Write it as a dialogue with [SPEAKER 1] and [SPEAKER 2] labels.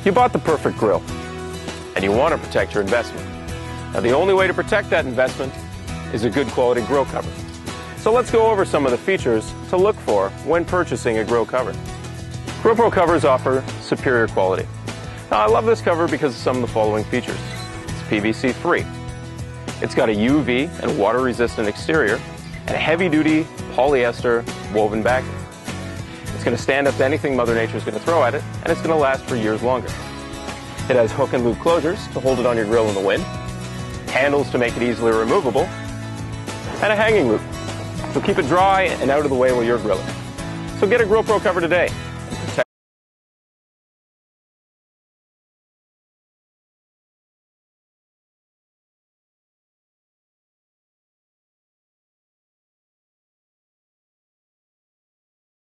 [SPEAKER 1] You bought the perfect grill, and you want to protect your investment. Now, the only way to protect that investment is a good quality grill cover. So let's go over some of the features to look for when purchasing a grill cover. GrillPro covers offer superior quality. Now, I love this cover because of some of the following features. It's PVC free. It's got a UV and water-resistant exterior and a heavy-duty polyester woven backing. It's going to stand up to anything Mother Nature is going to throw at it, and it's going to last for years longer. It has hook and loop closures to hold it on your grill in the wind, handles to make it easily removable, and a hanging loop. So keep it dry and out of the way while you're grilling. So get a GrillPro cover today.